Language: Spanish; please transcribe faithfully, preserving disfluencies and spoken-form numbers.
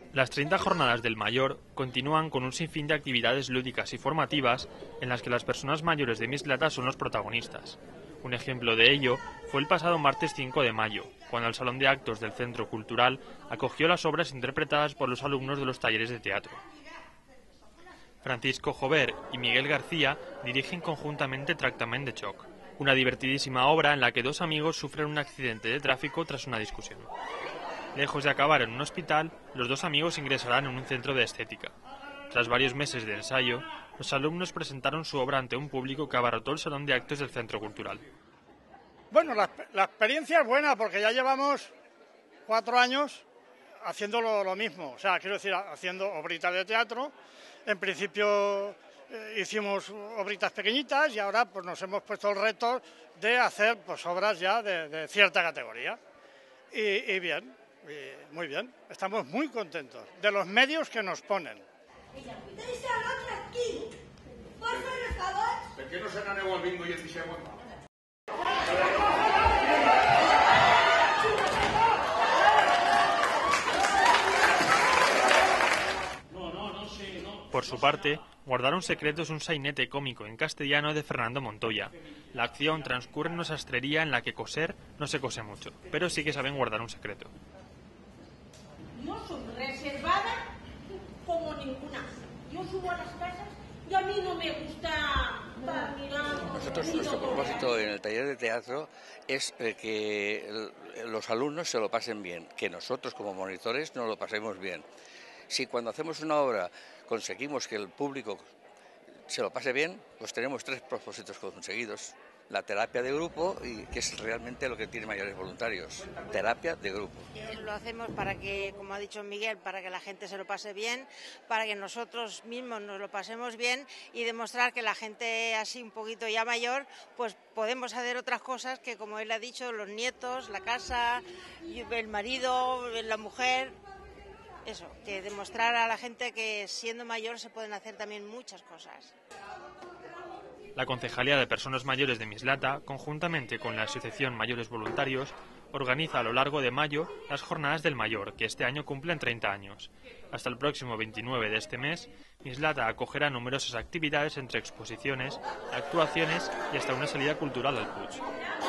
Las treinta jornadas del Mayor continúan con un sinfín de actividades lúdicas y formativas en las que las personas mayores de Mislata son los protagonistas. Un ejemplo de ello fue el pasado martes cinco de mayo, cuando el Salón de Actos del Centro Cultural acogió las obras interpretadas por los alumnos de los talleres de teatro. Francisco Jover y Miguel García dirigen conjuntamente Tractament de Choc, una divertidísima obra en la que dos amigos sufren un accidente de tráfico tras una discusión. Lejos de acabar en un hospital, los dos amigos ingresarán en un centro de estética. Tras varios meses de ensayo, los alumnos presentaron su obra ante un público que abarrotó el salón de actos del Centro Cultural. Bueno, la, la experiencia es buena porque ya llevamos cuatro años haciendo lo, lo mismo. O sea, quiero decir, haciendo obritas de teatro. En principio eh, hicimos obritas pequeñitas y ahora pues nos hemos puesto el reto de hacer pues obras ya de, de cierta categoría. Y, y bien. Muy bien, estamos muy contentos de los medios que nos ponen. Per què no se n'aneu al bingo i ens deixeu en pau? Por su parte, Guardar un secreto es un sainete cómico en castellano de Fernando Montoya. La acción transcurre en una sastrería en la que coser no se cose mucho, pero sí que saben guardar un secreto. Yo soy reservada como ninguna. Yo subo a las casas y a mí no me gusta estar mirando. Nosotros, nuestro propósito en el taller de teatro es eh, que el, los alumnos se lo pasen bien, que nosotros como monitores nos lo pasemos bien. Si cuando hacemos una obra conseguimos que el público se lo pase bien, pues tenemos tres propósitos conseguidos. La terapia de grupo, y que es realmente lo que tiene mayores voluntarios, terapia de grupo. Lo hacemos para que, como ha dicho Miguel, para que la gente se lo pase bien, para que nosotros mismos nos lo pasemos bien y demostrar que la gente así un poquito ya mayor, pues podemos hacer otras cosas que, como él ha dicho, los nietos, la casa, el marido, la mujer. Eso, que demostrar a la gente que siendo mayor se pueden hacer también muchas cosas. La Concejalía de Personas Mayores de Mislata, conjuntamente con la Asociación Mayores Voluntarios, organiza a lo largo de mayo las Jornadas del Mayor, que este año cumplen treinta años. Hasta el próximo veintinueve de este mes, Mislata acogerá numerosas actividades entre exposiciones, actuaciones y hasta una salida cultural al Puig.